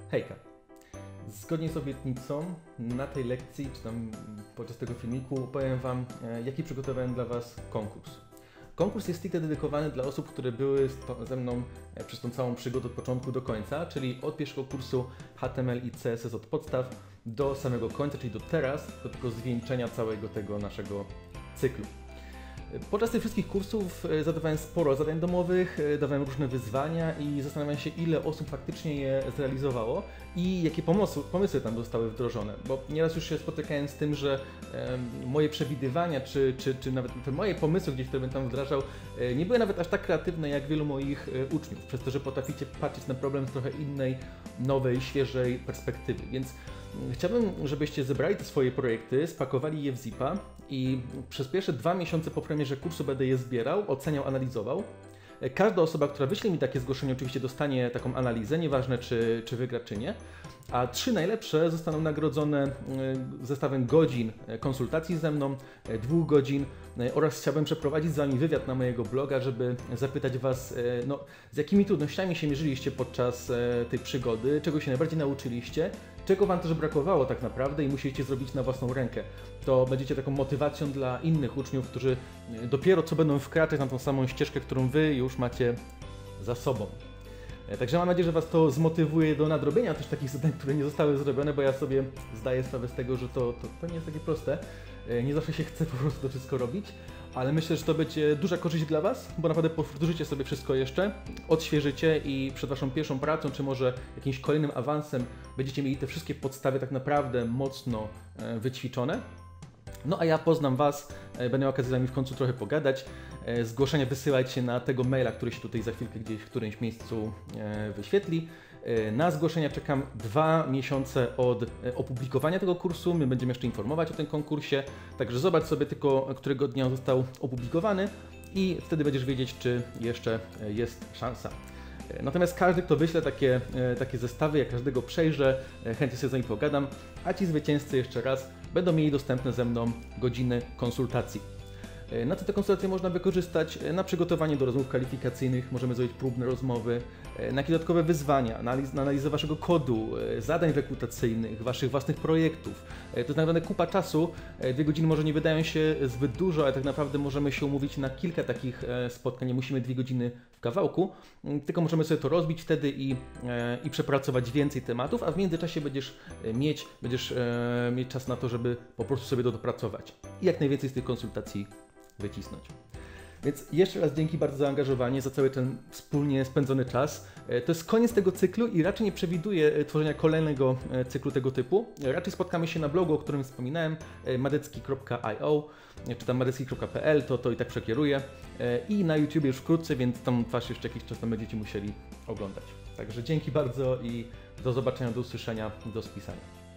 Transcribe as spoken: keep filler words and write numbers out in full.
Hejka! Zgodnie z obietnicą na tej lekcji, czy tam podczas tego filmiku opowiem Wam, jaki przygotowałem dla Was konkurs. Konkurs jest stricte dedykowany dla osób, które były ze mną przez tą całą przygodę od początku do końca, czyli od pierwszego kursu H T M L i C S S od podstaw do samego końca, czyli do teraz, do tego zwieńczenia całego tego naszego cyklu. Podczas tych wszystkich kursów zadawałem sporo zadań domowych, dawałem różne wyzwania i zastanawiałem się, ile osób faktycznie je zrealizowało i jakie pomysły, pomysły tam zostały wdrożone. Bo nieraz już się spotykałem z tym, że e, moje przewidywania, czy, czy, czy nawet te moje pomysły gdzieś, które bym tam wdrażał, e, nie były nawet aż tak kreatywne jak wielu moich e, uczniów, przez to, że potraficie patrzeć na problem z trochę innej, nowej, świeżej perspektywy. Więc chciałbym, żebyście zebrali te swoje projekty, spakowali je w zipa i przez pierwsze dwa miesiące po premierze kursu będę je zbierał, oceniał, analizował. Każda osoba, która wyśle mi takie zgłoszenie, oczywiście dostanie taką analizę, nieważne czy, czy wygra, czy nie. A trzy najlepsze zostaną nagrodzone zestawem godzin konsultacji ze mną, dwóch godzin oraz chciałbym przeprowadzić z Wami wywiad na mojego bloga, żeby zapytać Was, no, z jakimi trudnościami się mierzyliście podczas tej przygody, czego się najbardziej nauczyliście, czego Wam też brakowało tak naprawdę i musieliście zrobić na własną rękę. To będziecie taką motywacją dla innych uczniów, którzy dopiero co będą wkraczać na tą samą ścieżkę, którą Wy już macie za sobą. Także mam nadzieję, że Was to zmotywuje do nadrobienia też takich zadań, które nie zostały zrobione, bo ja sobie zdaję sprawę z tego, że to, to, to nie jest takie proste. Nie zawsze się chce po prostu to wszystko robić, ale myślę, że to będzie duża korzyść dla Was, bo naprawdę powtórzycie sobie wszystko jeszcze, odświeżycie i przed Waszą pierwszą pracą, czy może jakimś kolejnym awansem będziecie mieli te wszystkie podstawy tak naprawdę mocno wyćwiczone. No a ja poznam Was, będę miał okazję z Wami w końcu trochę pogadać. Zgłoszenia wysyłajcie na tego maila, który się tutaj za chwilkę gdzieś w którymś miejscu wyświetli. Na zgłoszenia czekam dwa miesiące od opublikowania tego kursu. My będziemy jeszcze informować o tym konkursie, także zobacz sobie tylko, którego dnia został opublikowany i wtedy będziesz wiedzieć, czy jeszcze jest szansa. Natomiast każdy, kto wyśle takie, takie zestawy, ja każdego przejrzę, chętnie sobie z nimi pogadam, a ci zwycięzcy jeszcze raz będą mieli dostępne ze mną godziny konsultacji. Na co te konsultacje można wykorzystać? Na przygotowanie do rozmów kwalifikacyjnych, możemy zrobić próbne rozmowy, na jakieś dodatkowe wyzwania, na analizę Waszego kodu, zadań rekrutacyjnych, Waszych własnych projektów. To jest naprawdę kupa czasu, dwie godziny może nie wydają się zbyt dużo, ale tak naprawdę możemy się umówić na kilka takich spotkań, nie musimy dwie godziny w kawałku, tylko możemy sobie to rozbić wtedy i, i przepracować więcej tematów, a w międzyczasie będziesz mieć, będziesz mieć czas na to, żeby po prostu sobie to dopracować i jak najwięcej z tych konsultacji wycisnąć. Więc jeszcze raz dzięki bardzo za zaangażowanie, za cały ten wspólnie spędzony czas. To jest koniec tego cyklu i raczej nie przewiduję tworzenia kolejnego cyklu tego typu. Raczej spotkamy się na blogu, o którym wspominałem, madecki kropka i o, czy tam madecki kropka p l, to, to i tak przekieruję. I na YouTube już wkrótce, więc tam twarz jeszcze jakiś czas tam będziecie musieli oglądać. Także dzięki bardzo i do zobaczenia, do usłyszenia, do spisania.